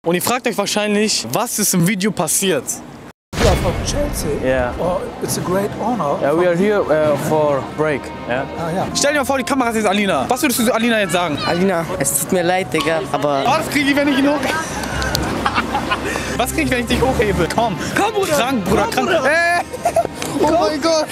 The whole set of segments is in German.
Und ihr fragt euch wahrscheinlich, was ist im Video passiert? You are from Chelsea? Yeah. Oh, it's a great honor. Yeah, we are here for break. Yeah. Ah, ja. Stell dir mal vor, die Kamera ist jetzt Alina. Was würdest du zu Alina jetzt sagen? Alina, es tut mir leid, Digga, aber... Was krieg ich, wenn ich ihn hoch... Was krieg ich, wenn ich dich hochhebe? Komm, Bruder. Krank, Bruder, krank. Oh mein Gott.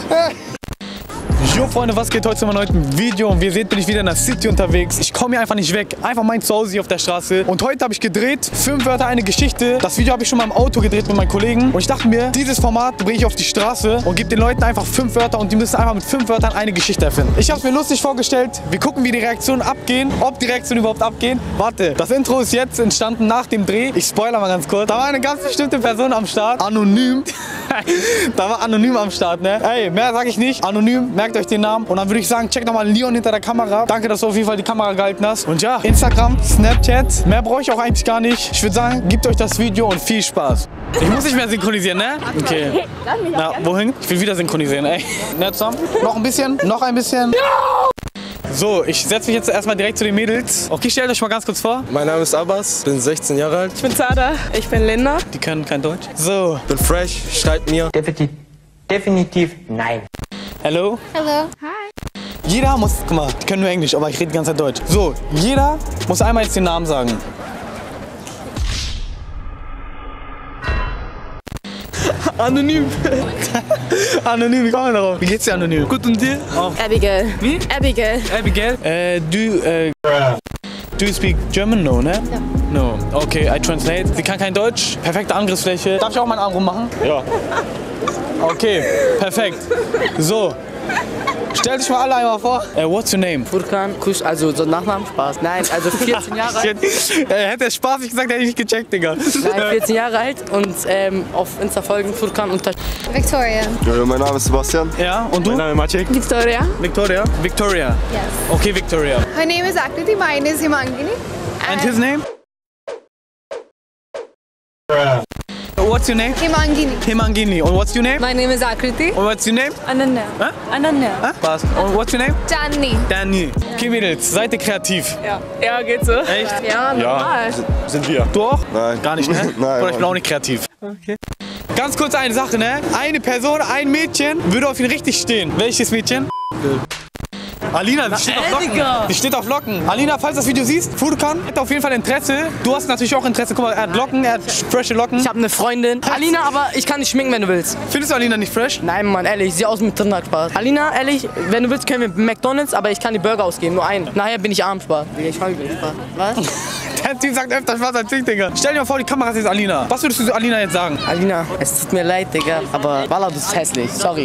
Jo Freunde, was geht heute zu meinem neuen Video? Und wie ihr seht, bin ich wieder in der City unterwegs. Ich komme hier einfach nicht weg. Einfach mein Zuhause hier auf der Straße. Und heute habe ich gedreht, 5 Wörter, eine Geschichte. Das Video habe ich schon mal im Auto gedreht mit meinen Kollegen. Und ich dachte mir, dieses Format bringe ich auf die Straße und gebe den Leuten einfach 5 Wörter und die müssen einfach mit 5 Wörtern eine Geschichte erfinden. Ich habe es mir lustig vorgestellt. Wir gucken, wie die Reaktionen abgehen. Ob die Reaktionen überhaupt abgehen. Warte, das Intro ist jetzt entstanden nach dem Dreh. Ich spoilere mal ganz kurz. Da war eine ganz bestimmte Person am Start. Anonym. Da war Anonym am Start, ne? Ey, mehr sage ich nicht. Anonym, merkt euch den Namen. Und dann würde ich sagen, check nochmal Leon hinter der Kamera. Danke, dass du auf jeden Fall die Kamera gehalten hast. Und ja, Instagram, Snapchat. Mehr brauche ich auch eigentlich gar nicht. Ich würde sagen, gebt euch das Video und viel Spaß. Ich muss nicht mehr synchronisieren, ne? Okay. Na, wohin? Ich will wieder synchronisieren, ey. Ne, zusammen? Noch ein bisschen? Noch ein bisschen? So, ich setze mich jetzt erstmal direkt zu den Mädels. Okay, stellt euch mal ganz kurz vor. Mein Name ist Abbas, bin 16 Jahre alt. Ich bin Zada. Ich bin Linda. Die können kein Deutsch. So. Bin fresh, schreibt mir. Definitiv nein. Hello? Hello. Hi. Jeder muss, guck mal, die können nur Englisch, aber ich rede die ganze Zeit Deutsch. So, jeder muss einmal jetzt den Namen sagen. Anonym. Anonym, wie kommen wir darauf? Wie geht's dir, Anonym? Gut, und dir? Auch. Abigail. Wie? Abigail. Abigail? Do you speak German? No, ne? No. Okay, I translate. Sie kann kein Deutsch. Perfekte Angriffsfläche. Darf ich auch meinen Arm rummachen? Ja. Okay, perfekt. So. Stell dich mal alle einmal vor. What's your name? Furkan, Kusch, also so Nachnamen, Spaß. Nein, also 14 Jahre alt. Hätte er Spaß nicht gesagt, hätte ich nicht gecheckt, Digga. Nein, 14 Jahre alt und auf Insta folgen Furkan unter... Victoria. Ja, mein Name ist Sebastian. Ja, und du? Mein Name ist Maciek. Victoria. Victoria? Victoria. Yes. Okay, Victoria. Her name is Akriti. Mine is Himangini. And his name? What's your name? Himangini. Himangini. And what's your name? My name is Akriti. And what's your name? Ananya. Huh? Ananya. Huh? Was? And what's your name? Janni. Danny. Okay, Mädels, seid ihr kreativ? Ja. Ja, geht so. Echt? Ja, normal. Sind wir. Du auch? Nein. Gar nicht, ne? Nein. Oder ich bin auch nicht kreativ. Okay. Ganz kurz eine Sache, ne? Eine Person, ein Mädchen würde auf ihn richtig stehen. Welches Mädchen? Alina, die steht auf Locken. Die steht auf Locken. Alina, falls du das Video siehst, Furkan hat auf jeden Fall Interesse. Du hast natürlich auch Interesse. Guck mal, er hat Locken, er hat frische Locken. Ich habe eine Freundin. Alina, aber ich kann dich schminken, wenn du willst. Findest du Alina nicht fresh? Nein, Mann, ehrlich, ich sehe aus mit Trinder, Spaß. Alina, ehrlich, wenn du willst, können wir McDonald's, aber ich kann die Burger ausgeben, nur einen. Nachher bin ich arm, Spaß. Ich frage mich, Spaß. Was? Der Typ sagt öfter Spaß als ich, Digga. Stell dir mal vor, die Kamera ist jetzt Alina. Was würdest du zu Alina jetzt sagen? Alina, es tut mir leid, Digga, aber Wallah, du bist hässlich, sorry.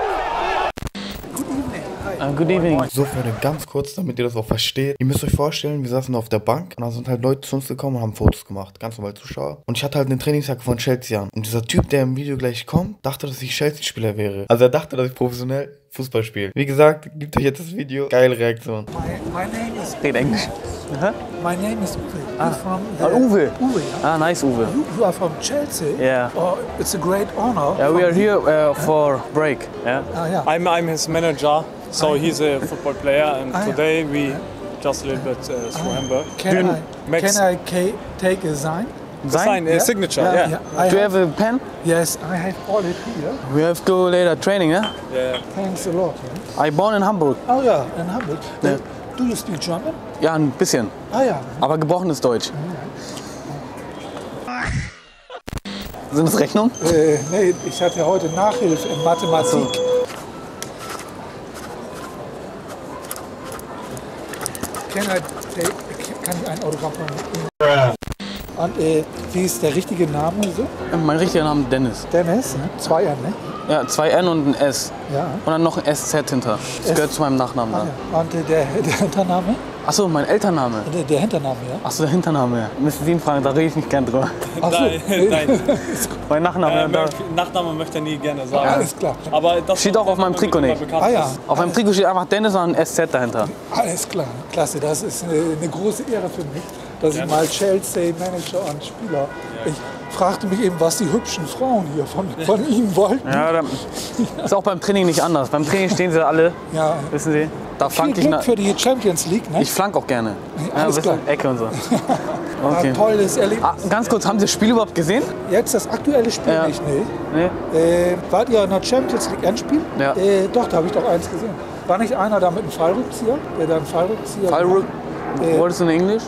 Good evening. So, Freunde, ganz kurz, damit ihr das auch versteht. Ihr müsst euch vorstellen, wir saßen auf der Bank und da sind halt Leute zu uns gekommen und haben Fotos gemacht. Ganz normal Zuschauer. Und ich hatte halt eine Trainingsjacke von Chelsea an. Und dieser Typ, der im Video gleich kommt, dachte, dass ich Chelsea-Spieler wäre. Also er dachte, dass ich professionell Fußball spiele. Wie gesagt, gebt euch jetzt das Video. Geile Reaktion. My name is Red Englisch. My name is Uwe. You're from Uwe. Uwe. Yeah. Ah, nice, Uwe. You are from Chelsea? Yeah. Oh, it's a great honor. Yeah, we are here for break. Yeah. Ah, yeah. I'm his manager, so he's a football player, and Ah, yeah. today we just a little bit through Hamburg. Can Max- I take a sign? Sign a signature, yeah. I Do you have a pen? Yes, I have all it here. We have to go later training, yeah? Yeah. Thanks a lot. Yeah. I born in Hamburg. Oh yeah, in Hamburg. Yeah. Do you speak German? Ja, ein bisschen. Ah ja. Aber gebrochenes Deutsch. Sind das Rechnungen? Nee, ich hatte heute Nachhilfe in Mathematik. Kann ich ein Autogramm machen? Und wie ist der richtige Name so? Mein richtiger Name ist Dennis. Dennis, ne? 2 N, ne? Ja, 2 N und ein S. Ja. Und dann noch ein SZ hinter. Das gehört zu meinem Nachnamen. Ah, Da. ja. Und der Hintername? Achso, mein Elternname. Der Hintername, ja. Achso, der Hintername. Ja. Müssen Sie ihn fragen, da rede ich nicht gern drüber. Ach so. Nein. Mein Nachname, da Nachname möchte er nie gerne sagen. Alles klar. Aber das steht auch auf meinem Trikot nicht. Ah ja. Auf meinem Trikot steht einfach Dennis und ein SZ dahinter. Alles klar. Klasse, das ist eine große Ehre für mich, dass ich mal Chelsea Manager und Spieler. fragte mich eben, was die hübschen Frauen hier von Ihnen wollten. Ja, ist auch beim Training nicht anders. Beim Training stehen sie alle, Ja. wissen Sie. Da Viel flank ich Glück für die Champions League, ne? Ich flank auch gerne. Ja, alles klar. Ecke und so. Okay. Ein tolles Erlebnis. Ah, ganz kurz, haben Sie das Spiel überhaupt gesehen? Jetzt das aktuelle Spiel Ja. nicht, ne? Nee. Wart ihr in der Champions League Endspiel? Ja. Doch, da habe ich doch eins gesehen. War nicht einer da mit einem Fallrückzieher? Der da einen Fallrückzieher Fallrück. Wolltest du in Englisch?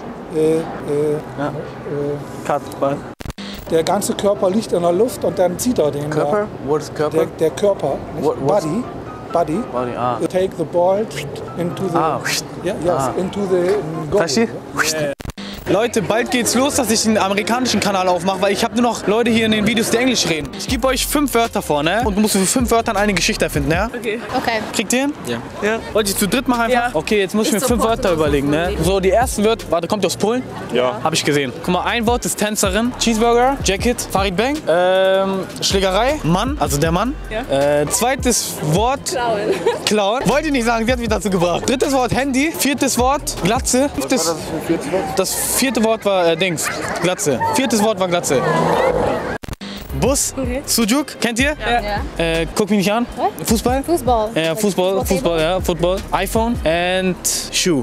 ja. Cut, bye. Der ganze Körper liegt in der Luft und dann zieht er den. Körper? What is Körper? Der Körper, nicht? What's- Body. Body, ah. Take the ball into the, into the goal. Verstehst? Leute, bald geht's los, dass ich einen amerikanischen Kanal aufmache, weil ich habe nur noch Leute hier in den Videos, die Englisch reden. Ich gebe euch 5 Wörter vor, ne? Und du musst für 5 Wörtern eine Geschichte erfinden, ja? Okay. Kriegt ihr hin? Ja. Wollt ihr zu dritt machen einfach? Ja. Okay, jetzt muss ich mir 5 Wörter überlegen, ne? So, die ersten Wörter, warte, kommt ihr aus Polen? Ja. Hab ich gesehen. Guck mal, ein Wort ist Tänzerin, Cheeseburger, Jacket, Farid Bang, Schlägerei, Mann, also der Mann. Ja. Zweites Wort, Klauen. Wollte ich nicht sagen, sie hat mich dazu gebracht. Drittes Wort, Handy. Viertes Wort, Glatze. Das vierte Wort war Dings, Glatze. Viertes Wort war Glatze. Bus, Sujuk, kennt ihr? Ja. Guck mich nicht an. Fußball? Fußball. Ja, Fußball, ja, Football. iPhone and Shoe.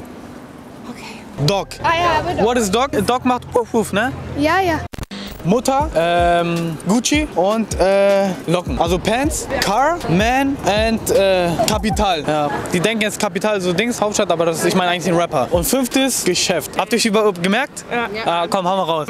Dog. Ah ja, aber What is dog? Dog macht Wuff, Wuff, ne? Ja, ja. Mutter, Gucci und Locken. Also Pants, Car, Man and Kapital. Ja. Die denken jetzt Kapital, so Dings, Hauptstadt, aber das ist, ich meine eigentlich ein Rapper. Und 5. Geschäft. Habt ihr euch überhaupt gemerkt? Ja. Ah, komm, hau mal raus.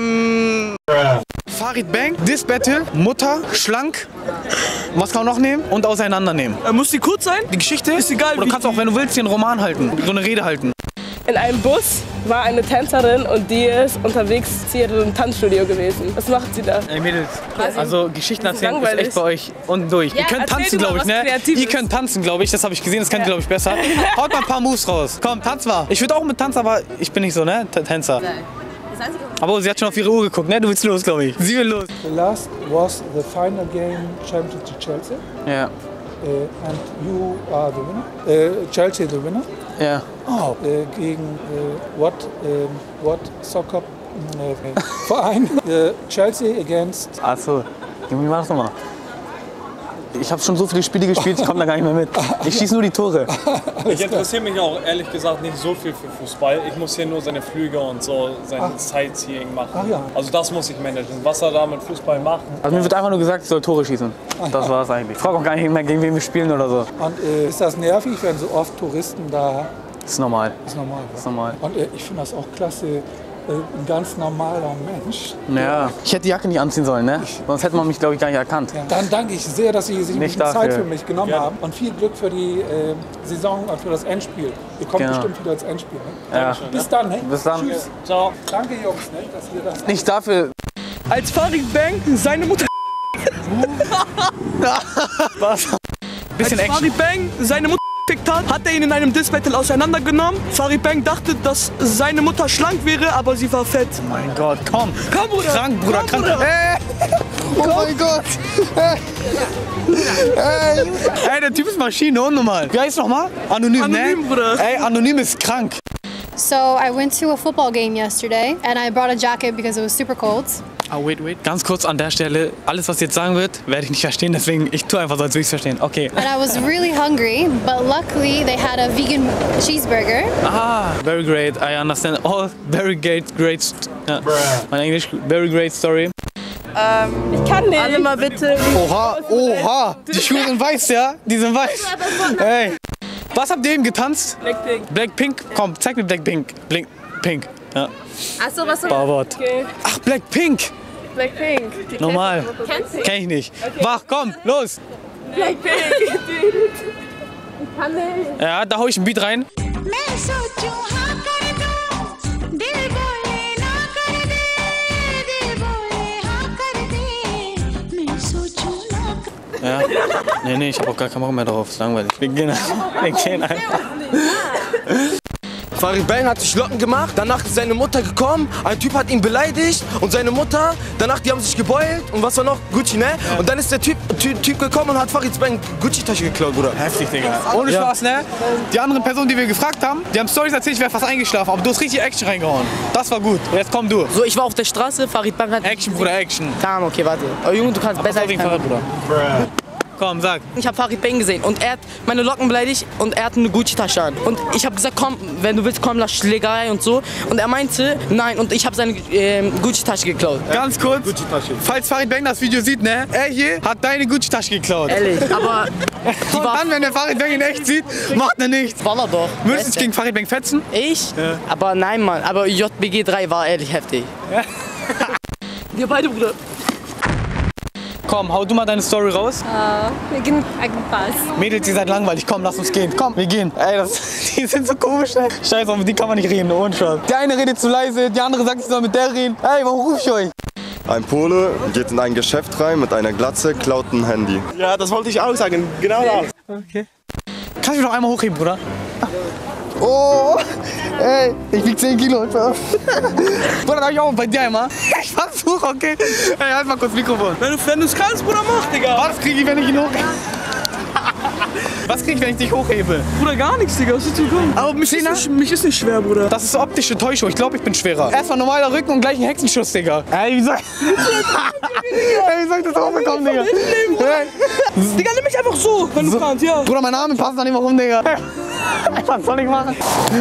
Farid Bang, This Battle, Mutter, schlank. Was kann man noch nehmen? Und auseinandernehmen. Muss die kurz sein? Die Geschichte Ist egal, Oder du wie kannst auch, wenn du willst, dir einen Roman halten. So eine Rede halten. In einem Bus war eine Tänzerin und die ist unterwegs zu ihrem Tanzstudio gewesen. Was macht sie da? Ey Mädels, also Geschichten erzählen ist langweilig. echt bei euch und durch. Ihr könnt erzähl tanzen, du mal glaube ich, was ne? Kreatives. Ihr könnt tanzen, glaube ich. Das habe ich gesehen, das könnt ihr, glaube ich, besser. Haut mal ein paar Moves raus. Komm, tanz mal. Ich würde auch mit tanzen, aber ich bin nicht so, ne? Tänzer. Aber sie hat schon auf ihre Uhr geguckt, ne? Du willst los, glaube ich. Sie will los. The last was the final game Champions to Chelsea. Ja, And you are the winner. Chelsea the winner. ja. Gegen what soccer Verein? Chelsea against. Achso, wie war das nochmal? Ich habe schon so viele Spiele gespielt, ich komme da gar nicht mehr mit. Ich schieße nur die Tore. Ich interessiere mich auch ehrlich gesagt nicht so viel für Fußball. Ich muss hier nur seine Flüge und so sein Sightseeing machen. Ach ja. Also das muss ich managen. Was er da mit Fußball macht. Also mir wird einfach nur gesagt, ich soll Tore schießen. Das war's eigentlich. Ich frage auch gar nicht mehr, gegen wen wir spielen oder so. Und ist das nervig, wenn so oft Touristen da? Das ist normal. Ist normal. Das ist normal. Und ich finde das auch klasse. Ein ganz normaler Mensch. Ja. Ich hätte die Jacke nicht anziehen sollen, ne? Sonst hätte man mich, glaube ich, gar nicht erkannt. Ja. Dann danke ich sehr, dass Sie sich Nicht die Zeit dafür. für mich genommen haben. Und viel Glück für die Saison und für das Endspiel. Ihr kommt Genau. bestimmt wieder ins Endspiel. Ne? Ja. Bis dann. Ne? Bis dann. Tschüss. Ciao. Danke, Jungs, ne, dass ihr das. Nicht dafür. Als Farid Bang seine Mutter. Was? Bisschen Als Action. Farid Bang seine Mutter gefickt hat er ihn in einem Diss-Battle auseinandergenommen. Farid Bang dachte, dass seine Mutter schlank wäre, aber sie war fett. Mein Gott, komm. Komm, Bruder. Krank, Bruder, Komm, krank. Bruder. Oh mein Gott. Ey, der Typ ist Maschine, unnormal. Wie heißt nochmal? Anonym, Anonym, ne? Bruder. Ey, Anonym ist krank. So I went to a football game yesterday and I brought a jacket because it was super cold. Oh, wait. Ganz kurz an der Stelle, alles was jetzt sagen wird, werde ich nicht verstehen, deswegen ich tue einfach so, als würde ich es verstehen. Okay. And I was really hungry, but luckily they had a vegan cheeseburger. Ah, very great, I understand. Oh, very great, ja. Mein Englisch, very great story. Ich kann nicht. Alle mal bitte. Oha, die Schuhe sind weiß, ja? Die sind weiß. Hey. Was habt ihr eben getanzt? Blackpink. Blackpink? Komm, zeig mir Blackpink. Pink. Ja. Achso, was soll Bauwort. Okay. Ach, Blackpink. Blackpink. Die Normal. Kennst du? Kenn ich nicht. Wach, komm, los. Blackpink. Ich kann nicht. Ja, da hau ich ein Beat rein. Ja. Nee, ich hab auch gar keinen Bock mehr drauf. Ist langweilig. Wir gehen einfach. Farid Bang hat sich Locken gemacht, danach ist seine Mutter gekommen, ein Typ hat ihn beleidigt und seine Mutter, danach die haben sich gebeult und was war noch? Gucci, ne? Ja. Und dann ist der Typ gekommen und hat Farid Bang Gucci-Tasche geklaut, Bruder. Heftig, Digga. Ohne Spaß, ne? Die anderen Personen, die wir gefragt haben, die haben Storys erzählt, ich wäre fast eingeschlafen, aber du hast richtig Action reingehauen. Das war gut. Jetzt komm du. So, ich war auf der Straße, Farid Bang hat... Action, Bruder, Action. Tamam, okay, warte. Oh Junge, du kannst besser als ich. Bruder. Komm, sag. Ich habe Farid Bang gesehen und er hat meine Locken beleidigt und er hat eine Gucci-Tasche an. Und ich habe gesagt, komm, wenn du willst, komm, lass Schlägerei und so. Und er meinte, nein, und ich habe seine Gucci-Tasche geklaut. Ganz kurz, falls Farid Bang das Video sieht, ne? Er hier hat deine Gucci-Tasche geklaut. Ehrlich, aber... Und dann, wenn der Farid Bang in echt sieht, macht er nichts. Wallah doch. Müsstest du gegen Farid Bang fetzen? Ich? Ja. Aber nein, Mann. Aber JBG 3 war ehrlich heftig. Ja. Wir beide, Bruder. Komm, hau du mal deine Story raus. Wir gehen Spaß. Mädels, ihr seid langweilig. Komm, lass uns gehen. Komm, wir gehen. Ey, die sind so komisch, ey. Scheiß auf, die kann man nicht reden, ohne Spaß. Die eine redet zu leise, die andere sagt, ich soll mit der reden. Ey, warum ruf ich euch? Ein Pole geht in ein Geschäft rein mit einer Glatze, klaut ein Handy. Ja, das wollte ich auch sagen. Genau das. Okay. Kannst du mich noch einmal hochheben, Bruder? Oh, ey, ich wieg 10 Kilo. Bruder, darf ich auch bei dir einmal? Ich versuche, okay? Ey, halt mal kurz Mikrofon. Wenn du es kannst, Bruder, mach, Digga. Was krieg ich, wenn ich ihn hochhebe? Was krieg ich, wenn ich dich hochhebe? Bruder, gar nichts, Digga. Das ist zu kommen. Aber mich ist nicht schwer, Bruder. Das ist optische Täuschung. Ich glaube, ich bin schwerer. Erstmal normaler Rücken und gleich ein Hexenschuss, Digga. Ey, wie soll das hochbekommen, Digga? Digga, nimm mich einfach so, wenn du kannst, ja. Bruder, mein Name passt da nicht mehr rum, Digga. Was soll ich machen?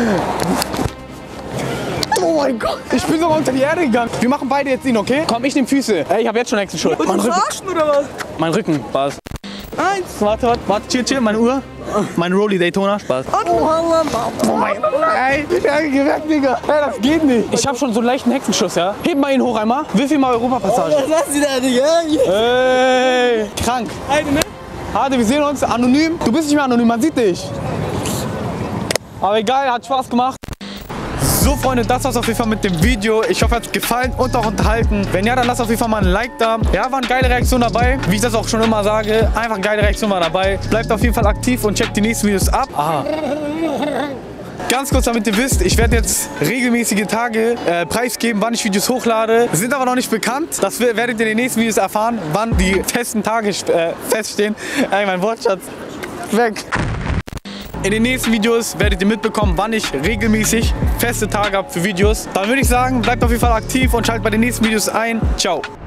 Oh mein Gott, ich bin sogar unter die Erde gegangen. Wir machen beide jetzt ihn, okay? Komm, ich nehm Füße. Ey, ich hab jetzt schon Hexenschuss. Mein Rücken. Oder was? Mein Rücken, Spaß. Warte, chill, meine Uhr. Mein Rolli Daytona, Spaß. Oh mein Gott, ey, ich hab gemerkt, Digga. Ey, das geht nicht. Ich hab schon so einen leichten Hexenschuss, ja? Heb mal ihn hoch einmal. Wirf ihn mal Europapassage. Was hast du da, Digga? Ey, krank. Hade, wir sehen uns anonym. Du bist nicht mehr anonym, man sieht dich. Aber egal, hat Spaß gemacht. So Freunde, das war's auf jeden Fall mit dem Video. Ich hoffe, es hat gefallen und auch unterhalten. Wenn ja, dann lasst auf jeden Fall mal ein Like da. Ja, waren geile Reaktionen dabei. Wie ich das auch schon immer sage, einfach geile Reaktionen war dabei. Bleibt auf jeden Fall aktiv und checkt die nächsten Videos ab. Aha. Ganz kurz, damit ihr wisst, ich werde jetzt regelmäßige Tage preisgeben, wann ich Videos hochlade. Sind aber noch nicht bekannt. Das werdet ihr in den nächsten Videos erfahren, wann die festen Tage feststehen. Mein Wortschatz weg. In den nächsten Videos werdet ihr mitbekommen, wann ich regelmäßig feste Tage habe für Videos. Dann würde ich sagen, bleibt auf jeden Fall aktiv und schaltet bei den nächsten Videos ein. Ciao.